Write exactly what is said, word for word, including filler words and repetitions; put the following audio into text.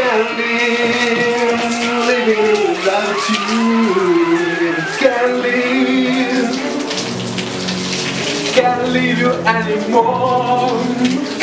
can't live living without you. Can't live, can't leave you anymore.